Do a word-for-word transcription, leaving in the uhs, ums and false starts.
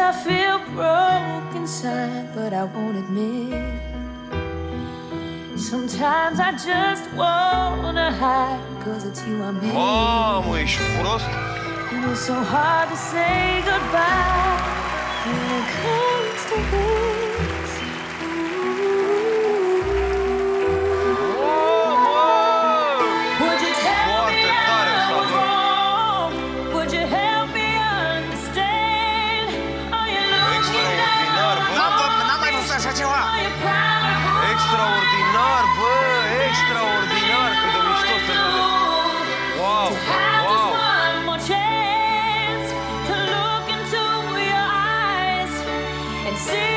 I feel broke inside, but I won't admit. Sometimes I just wanna hide, cause it's you I'm in. Mamă, ești prost? And it's so hard to say goodbye when it comes to this. Would you tell me I was wrong? Would you help me understand? Are you looking Extraordinar, bă! N-am mai văzut așa ceva! Are you proud of who Extraordinar, bă! Extraordinar! Cât de mișto să vede! Wow! Wow! one more chance to look into your eyes and see